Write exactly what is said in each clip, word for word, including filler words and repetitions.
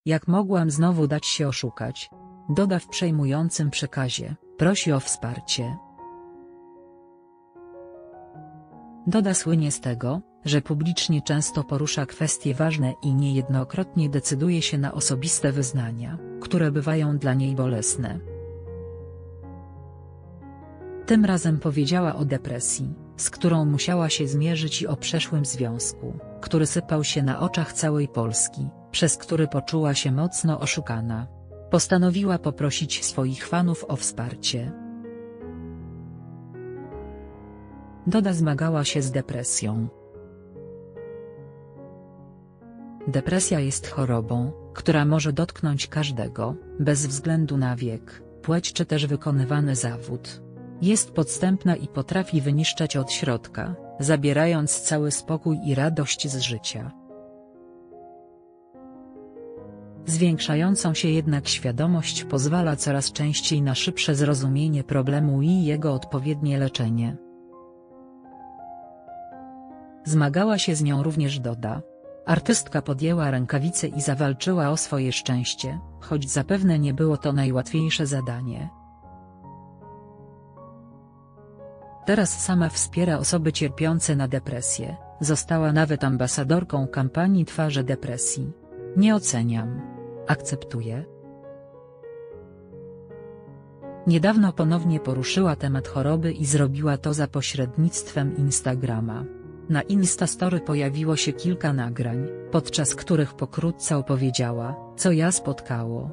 Jak mogłam znowu dać się oszukać? Doda w przejmującym przekazie, prosi o wsparcie. Doda słynie z tego, że publicznie często porusza kwestie ważne i niejednokrotnie decyduje się na osobiste wyznania, które bywają dla niej bolesne. Tym razem powiedziała o depresji, z którą musiała się zmierzyć, i o przeszłym związku, który sypał się na oczach całej Polski, przez który poczuła się mocno oszukana. Postanowiła poprosić swoich fanów o wsparcie. Doda zmagała się z depresją. Depresja jest chorobą, która może dotknąć każdego, bez względu na wiek, płeć czy też wykonywany zawód. Jest podstępna i potrafi wyniszczać od środka, zabierając cały spokój i radość z życia. Zwiększającą się jednak świadomość pozwala coraz częściej na szybsze zrozumienie problemu i jego odpowiednie leczenie. Zmagała się z nią również Doda. Artystka podjęła rękawice i zawalczyła o swoje szczęście, choć zapewne nie było to najłatwiejsze zadanie. Teraz sama wspiera osoby cierpiące na depresję, została nawet ambasadorką kampanii Twarze depresji. Nie oceniam. Akceptuję. Niedawno ponownie poruszyła temat choroby i zrobiła to za pośrednictwem Instagrama. Na Instastory pojawiło się kilka nagrań, podczas których pokrótce opowiedziała, co ją spotkało.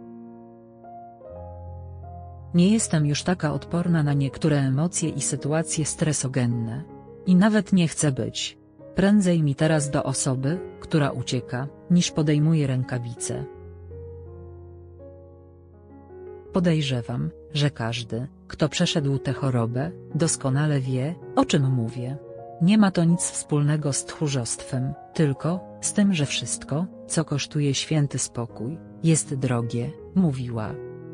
Nie jestem już taka odporna na niektóre emocje i sytuacje stresogenne. I nawet nie chcę być. Prędzej mi teraz do osoby, która ucieka, niż podejmuje rękawice. Podejrzewam, że każdy, kto przeszedł tę chorobę, doskonale wie, o czym mówię. Nie ma to nic wspólnego z tchórzostwem, tylko z tym, że wszystko, co kosztuje święty spokój, jest drogie, mówiła.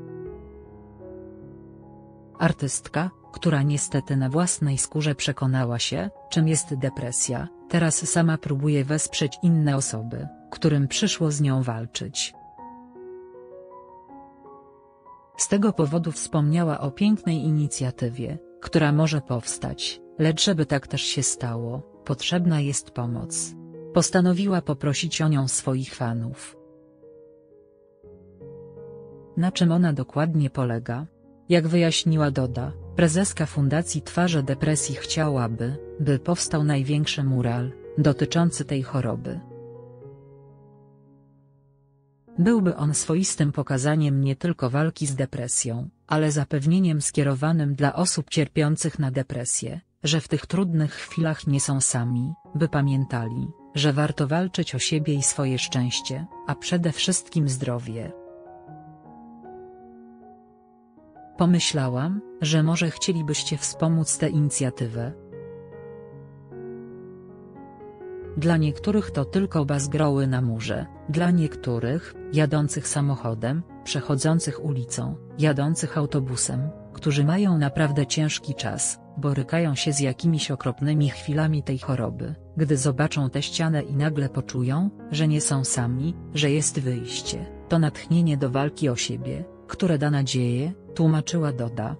Artystka, która niestety na własnej skórze przekonała się, czym jest depresja, teraz sama próbuje wesprzeć inne osoby, którym przyszło z nią walczyć. Z tego powodu wspomniała o pięknej inicjatywie, która może powstać, lecz żeby tak też się stało, potrzebna jest pomoc. Postanowiła poprosić o nią swoich fanów. Na czym ona dokładnie polega? Jak wyjaśniła Doda, prezeska Fundacji Twarze Depresji chciałaby, by powstał największy mural, dotyczący tej choroby. Byłby on swoistym pokazaniem nie tylko walki z depresją, ale zapewnieniem skierowanym dla osób cierpiących na depresję, że w tych trudnych chwilach nie są sami, by pamiętali, że warto walczyć o siebie i swoje szczęście, a przede wszystkim zdrowie. Pomyślałam, że może chcielibyście wspomóc tę inicjatywę. Dla niektórych to tylko bazgroły na murze, dla niektórych, jadących samochodem, przechodzących ulicą, jadących autobusem, którzy mają naprawdę ciężki czas, borykają się z jakimiś okropnymi chwilami tej choroby, gdy zobaczą tę ścianę i nagle poczują, że nie są sami, że jest wyjście, to natchnienie do walki o siebie, które da nadzieję, tłumaczyła Doda.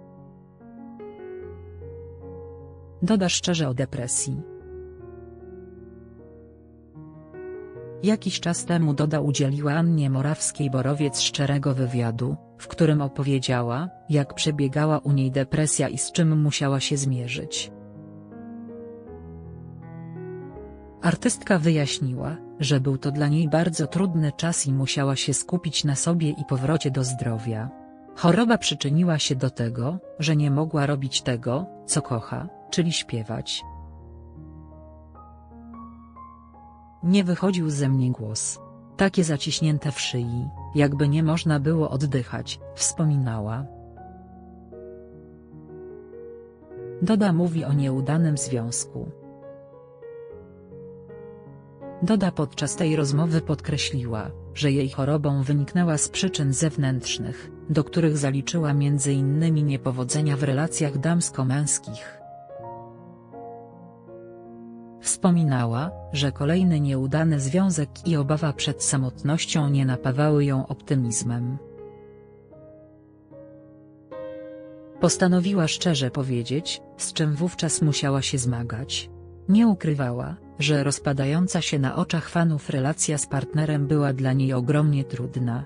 Doda szczerze o depresji. Jakiś czas temu Doda udzieliła Annie Morawskiej-Borowiec szczerego wywiadu, w którym opowiedziała, jak przebiegała u niej depresja i z czym musiała się zmierzyć. Artystka wyjaśniła, że był to dla niej bardzo trudny czas i musiała się skupić na sobie i powrocie do zdrowia. Choroba przyczyniła się do tego, że nie mogła robić tego, co kocha, czyli śpiewać. Nie wychodził ze mnie głos. Takie zaciśnięte w szyi, jakby nie można było oddychać, wspominała. Doda mówi o nieudanym związku. Doda podczas tej rozmowy podkreśliła, że jej chorobą wyniknęła z przyczyn zewnętrznych, do których zaliczyła między innymi niepowodzenia w relacjach damsko-męskich. Wspominała, że kolejny nieudany związek i obawa przed samotnością nie napawały ją optymizmem. Postanowiła szczerze powiedzieć, z czym wówczas musiała się zmagać. Nie ukrywała, że rozpadająca się na oczach fanów relacja z partnerem była dla niej ogromnie trudna.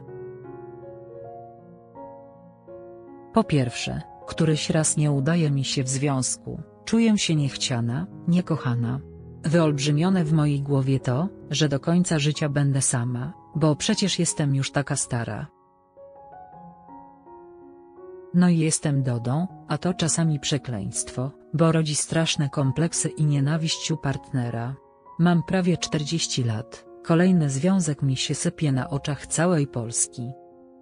Po pierwsze, któryś raz nie udaje mi się w związku, czuję się niechciana, niekochana. Wyolbrzymione w mojej głowie to, że do końca życia będę sama, bo przecież jestem już taka stara. No i jestem Dodą, a to czasami przekleństwo, bo rodzi straszne kompleksy i nienawiść u partnera. Mam prawie czterdzieści lat, kolejny związek mi się sypie na oczach całej Polski.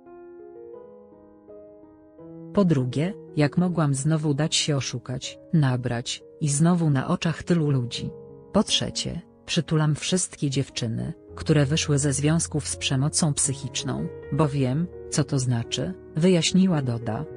Po drugie, jak mogłam znowu dać się oszukać, nabrać, i znowu na oczach tylu ludzi. Po trzecie, przytulam wszystkie dziewczyny, które wyszły ze związków z przemocą psychiczną, bo wiem, co to znaczy, wyjaśniła Doda.